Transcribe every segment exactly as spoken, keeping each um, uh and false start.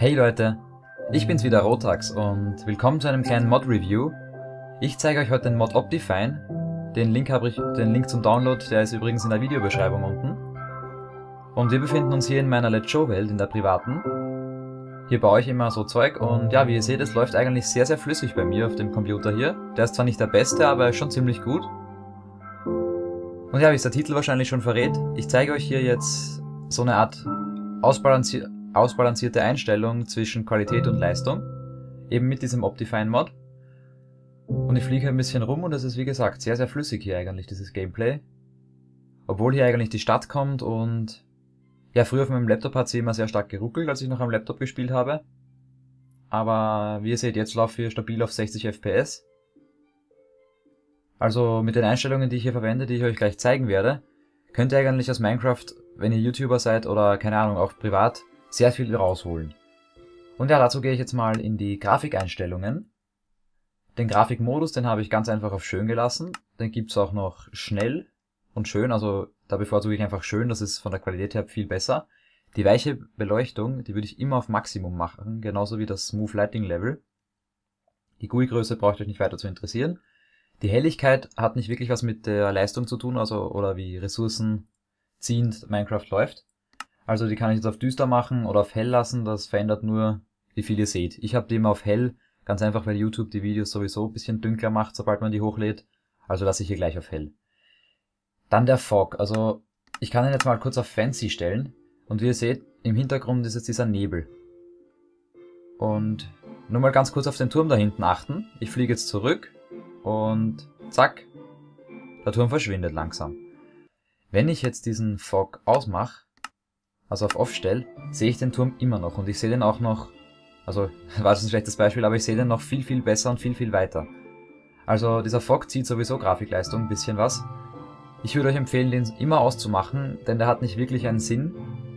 Hey Leute, ich bin's wieder Rotax und willkommen zu einem kleinen Mod-Review. Ich zeige euch heute den Mod Optifine. Den Link habe ich, den Link zum Download, der ist übrigens in der Videobeschreibung unten. Und wir befinden uns hier in meiner Let's Show Welt, in der privaten. Hier baue ich immer so Zeug und ja, wie ihr seht, es läuft eigentlich sehr sehr flüssig bei mir auf dem Computer hier. Der ist zwar nicht der beste, aber er ist schon ziemlich gut. Und ja, wie es der Titel wahrscheinlich schon verrät, ich zeige euch hier jetzt so eine Art ausbalancierte ausbalancierte Einstellung zwischen Qualität und Leistung, eben mit diesem Optifine Mod. Und ich fliege ein bisschen rum und es ist wie gesagt sehr sehr flüssig hier eigentlich, dieses Gameplay. Obwohl hier eigentlich die Stadt kommt und ja, früher auf meinem Laptop hat sie immer sehr stark geruckelt, als ich noch am Laptop gespielt habe. Aber wie ihr seht, jetzt laufe ich stabil auf sechzig F P S. Also mit den Einstellungen, die ich hier verwende, die ich euch gleich zeigen werde, könnt ihr eigentlich aus Minecraft, wenn ihr YouTuber seid oder keine Ahnung, auch privat, sehr viel rausholen. Und ja, dazu gehe ich jetzt mal in die Grafikeinstellungen. Den Grafikmodus, den habe ich ganz einfach auf schön gelassen. Den gibt es auch noch schnell und schön, also da bevorzuge ich einfach schön, das ist von der Qualität her viel besser. Die weiche Beleuchtung, die würde ich immer auf Maximum machen, genauso wie das Smooth Lighting Level. Die G U I-Größe braucht euch nicht weiter zu interessieren. Die Helligkeit hat nicht wirklich was mit der Leistung zu tun, also oder wie ressourcenziehend Minecraft läuft. Also die kann ich jetzt auf düster machen oder auf hell lassen, das verändert nur, wie viel ihr seht. Ich habe die immer auf hell, ganz einfach, weil YouTube die Videos sowieso ein bisschen dunkler macht, sobald man die hochlädt. Also lasse ich hier gleich auf hell. Dann der Fog, also ich kann ihn jetzt mal kurz auf Fancy stellen. Und wie ihr seht, im Hintergrund ist jetzt dieser Nebel. Und nur mal ganz kurz auf den Turm da hinten achten. Ich fliege jetzt zurück und zack, der Turm verschwindet langsam. Wenn ich jetzt diesen Fog ausmache, also auf Off stelle, sehe ich den Turm immer noch und ich sehe den auch noch, also war das ein schlechtes Beispiel, aber ich sehe den noch viel viel besser und viel viel weiter. Also dieser Fog zieht sowieso Grafikleistung ein bisschen was. Ich würde euch empfehlen, den immer auszumachen, denn der hat nicht wirklich einen Sinn.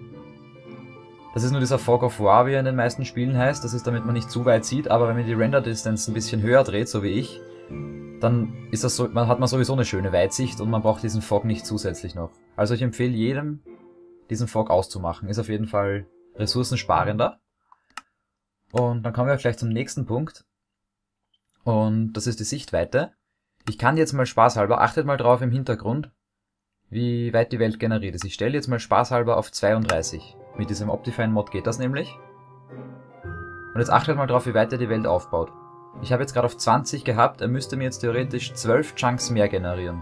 Das ist nur dieser Fog of War, wie er in den meisten Spielen heißt, das ist damit man nicht zu weit sieht, aber wenn man die Render Distance ein bisschen höher dreht, so wie ich, dann ist das so, man hat man sowieso eine schöne Weitsicht und man braucht diesen Fog nicht zusätzlich noch. Also ich empfehle jedem, diesen Fog auszumachen. Ist auf jeden Fall ressourcensparender. Und dann kommen wir auch gleich zum nächsten Punkt. Und das ist die Sichtweite. Ich kann jetzt mal spaßhalber, achtet mal drauf im Hintergrund, wie weit die Welt generiert ist. Ich stelle jetzt mal spaßhalber auf zweiunddreißig. Mit diesem Optifine Mod geht das nämlich. Und jetzt achtet mal drauf, wie weit er die Welt aufbaut. Ich habe jetzt gerade auf zwanzig gehabt, er müsste mir jetzt theoretisch zwölf Chunks mehr generieren.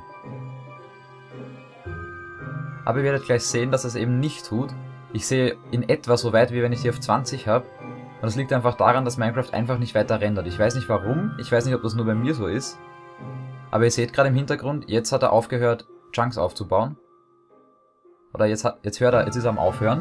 Aber ihr werdet gleich sehen, dass es eben nicht tut. Ich sehe in etwa so weit, wie wenn ich die auf zwanzig habe. Und das liegt einfach daran, dass Minecraft einfach nicht weiter rendert. Ich weiß nicht warum, ich weiß nicht, ob das nur bei mir so ist. Aber ihr seht gerade im Hintergrund, jetzt hat er aufgehört, Chunks aufzubauen. Oder jetzt, hat, jetzt hört er, jetzt ist er am Aufhören.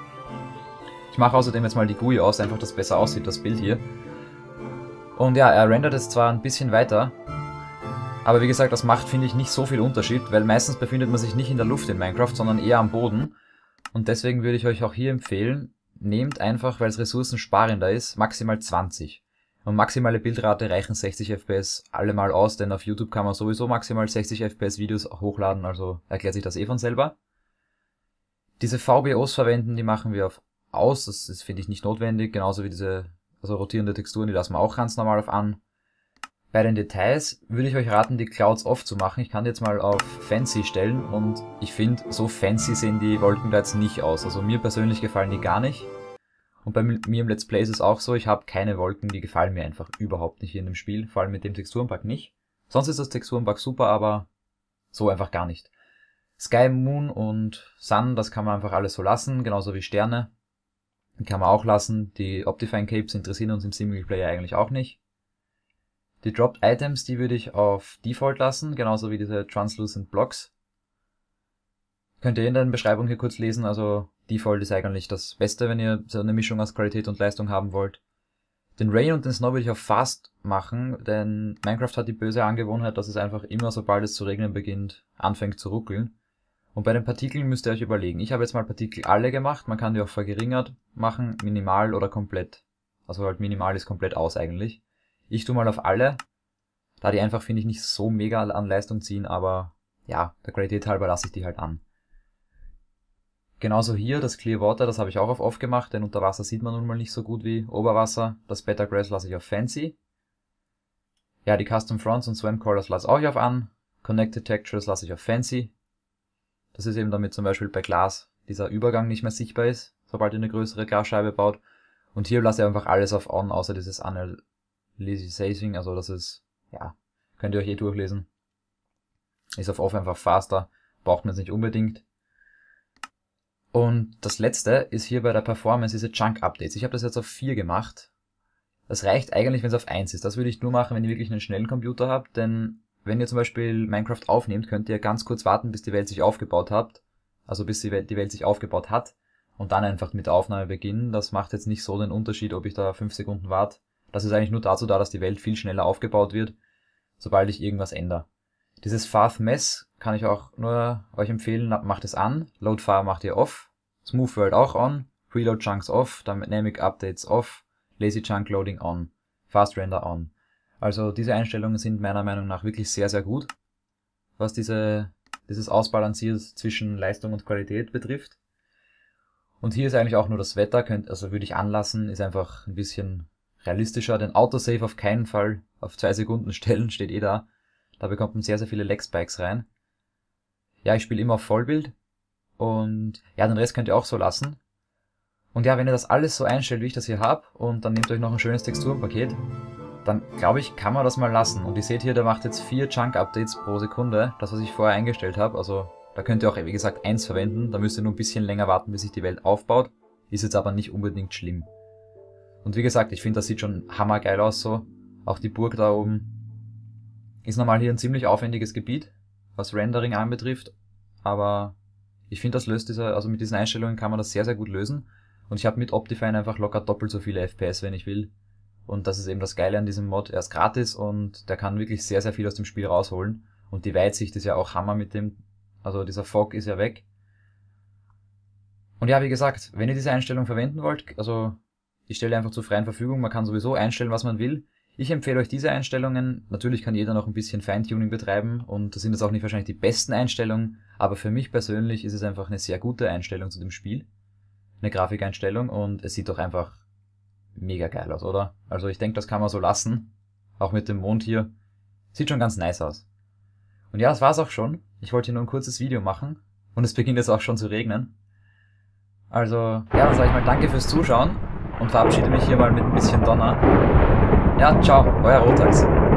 Ich mache außerdem jetzt mal die G U I aus, einfach, dass es besser aussieht, das Bild hier. Und ja, er rendert jetzt zwar ein bisschen weiter. Aber wie gesagt, das macht, finde ich, nicht so viel Unterschied, weil meistens befindet man sich nicht in der Luft in Minecraft, sondern eher am Boden. Und deswegen würde ich euch auch hier empfehlen, nehmt einfach, weil es ressourcensparender ist, maximal zwanzig. Und maximale Bildrate reichen sechzig F P S allemal aus, denn auf YouTube kann man sowieso maximal sechzig F P S Videos hochladen, also erklärt sich das eh von selber. Diese V B Os verwenden, die machen wir auf aus, das ist, finde ich, nicht notwendig, genauso wie diese also rotierende Texturen, die lassen wir auch ganz normal auf an. Bei den Details würde ich euch raten, die Clouds off zu machen. Ich kann die jetzt mal auf Fancy stellen und ich finde, so fancy sehen die Wolken da jetzt nicht aus. Also mir persönlich gefallen die gar nicht. Und bei mir im Let's Play ist es auch so, ich habe keine Wolken, die gefallen mir einfach überhaupt nicht hier in dem Spiel. Vor allem mit dem Texturenpack nicht. Sonst ist das Texturenpack super, aber so einfach gar nicht. Sky, Moon und Sun, das kann man einfach alles so lassen, genauso wie Sterne. Die kann man auch lassen. Die Optifine Capes interessieren uns im Singleplayer eigentlich auch nicht. Die Dropped Items, die würde ich auf Default lassen, genauso wie diese Translucent Blocks. Könnt ihr in der Beschreibung hier kurz lesen, also Default ist eigentlich das Beste, wenn ihr so eine Mischung aus Qualität und Leistung haben wollt. Den Rain und den Snow würde ich auf Fast machen, denn Minecraft hat die böse Angewohnheit, dass es einfach immer, sobald es zu regnen beginnt, anfängt zu ruckeln. Und bei den Partikeln müsst ihr euch überlegen. Ich habe jetzt mal Partikel alle gemacht, man kann die auch verringert machen, minimal oder komplett. Also halt minimal ist komplett aus eigentlich. Ich tue mal auf alle, da die einfach, finde ich, nicht so mega an Leistung ziehen, aber ja, der Qualität halber lasse ich die halt an. Genauso hier das Clear Water, das habe ich auch auf Off gemacht, denn unter Wasser sieht man nun mal nicht so gut wie Oberwasser. Das Better Grass lasse ich auf Fancy. Ja, die Custom Fronts und Swam Colors lasse ich auch auf an. Connected Textures lasse ich auf Fancy. Das ist eben damit zum Beispiel bei Glas dieser Übergang nicht mehr sichtbar ist, sobald ihr eine größere Glasscheibe baut. Und hier lasse ich einfach alles auf On, außer dieses Analyzing, also das ist, ja, könnt ihr euch eh durchlesen. Ist auf Off einfach faster, braucht man jetzt nicht unbedingt. Und das letzte ist hier bei der Performance diese Chunk Updates. Ich habe das jetzt auf vier gemacht. Das reicht eigentlich, wenn es auf eins ist. Das würde ich nur machen, wenn ihr wirklich einen schnellen Computer habt, denn wenn ihr zum Beispiel Minecraft aufnehmt, könnt ihr ganz kurz warten, bis die Welt sich aufgebaut hat. Also bis die Welt, die Welt sich aufgebaut hat und dann einfach mit der Aufnahme beginnen. Das macht jetzt nicht so den Unterschied, ob ich da fünf Sekunden warte. Das ist eigentlich nur dazu da, dass die Welt viel schneller aufgebaut wird, sobald ich irgendwas ändere. Dieses Fast Mess kann ich auch nur euch empfehlen, macht es an. Load Far macht ihr off. Smooth World auch on. Preload Chunks off. Dynamic Updates off. Lazy Chunk Loading on. Fast Render on. Also diese Einstellungen sind meiner Meinung nach wirklich sehr, sehr gut, was diese, dieses Ausbalancieren zwischen Leistung und Qualität betrifft. Und hier ist eigentlich auch nur das Wetter, könnt, also würde ich anlassen, ist einfach ein bisschen realistischer, denn Autosave auf keinen Fall auf zwei Sekunden stellen, steht eh da. Da bekommt man sehr, sehr viele Lag-Spikes rein. Ja, ich spiele immer auf Vollbild. Und ja, den Rest könnt ihr auch so lassen. Und ja, wenn ihr das alles so einstellt, wie ich das hier habe, und dann nehmt euch noch ein schönes Texturenpaket, dann glaube ich, kann man das mal lassen. Und ihr seht hier, der macht jetzt vier Chunk-Updates pro Sekunde, das was ich vorher eingestellt habe. Also da könnt ihr auch, wie gesagt, eins verwenden. Da müsst ihr nur ein bisschen länger warten, bis sich die Welt aufbaut. Ist jetzt aber nicht unbedingt schlimm. Und wie gesagt, ich finde, das sieht schon hammergeil aus so. Auch die Burg da oben. Ist normal hier ein ziemlich aufwendiges Gebiet, was Rendering anbetrifft. Aber ich finde, das löst diese, also mit diesen Einstellungen kann man das sehr, sehr gut lösen. Und ich habe mit Optifine einfach locker doppelt so viele F P S, wenn ich will. Und das ist eben das Geile an diesem Mod. Er ist gratis und der kann wirklich sehr, sehr viel aus dem Spiel rausholen. Und die Weitsicht ist ja auch Hammer mit dem, also dieser Fog ist ja weg. Und ja, wie gesagt, wenn ihr diese Einstellung verwenden wollt, also ich stelle einfach zur freien Verfügung, man kann sowieso einstellen, was man will. Ich empfehle euch diese Einstellungen. Natürlich kann jeder noch ein bisschen Feintuning betreiben und das sind jetzt auch nicht wahrscheinlich die besten Einstellungen, aber für mich persönlich ist es einfach eine sehr gute Einstellung zu dem Spiel. Eine Grafikeinstellung und es sieht doch einfach mega geil aus, oder? Also ich denke, das kann man so lassen. Auch mit dem Mond hier. Sieht schon ganz nice aus. Und ja, das war's auch schon. Ich wollte hier nur ein kurzes Video machen und es beginnt jetzt auch schon zu regnen. Also, ja, dann sage ich mal danke fürs Zuschauen und verabschiede mich hier mal mit ein bisschen Donner. Ja, ciao, euer Rotax.